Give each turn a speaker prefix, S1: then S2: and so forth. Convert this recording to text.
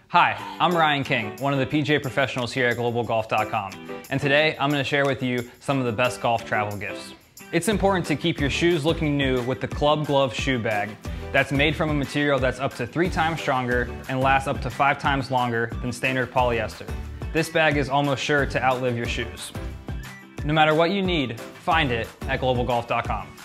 S1: Hi, I'm Ryan King, one of the PGA professionals here at globalgolf.com, and today I'm going to share with you some of the best golf travel gifts. It's important to keep your shoes looking new with the Club Glove Shoe Bag that's made from a material that's up to 3 times stronger and lasts up to 5 times longer than standard polyester. This bag is almost sure to outlive your shoes. No matter what you need, find it at globalgolf.com.